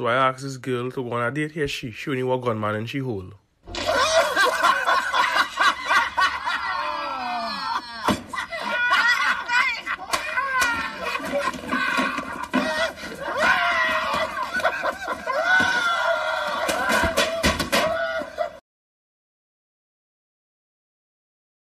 So I asked this girl to go on a date. Here she only one gunman and she hold.